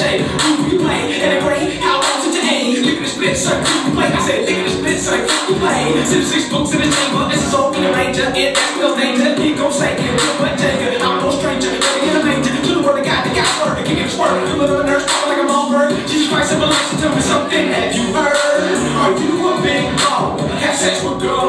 say, who you play? And they pray, how long did you aim? Lick in the split circle, you play. I said, lick in the split circle, you play. 6 books in the chamber, this is all in the ranger. It that's no danger, he gon' say it, but Jacob, I'm no stranger. Better get a major, to the word of God, the God's word, the kick and swerve. You little nurse, like a mom-bird. Jesus Christ, revelation, tell me something. Have you heard? Are you a big dog? Have sex with girls?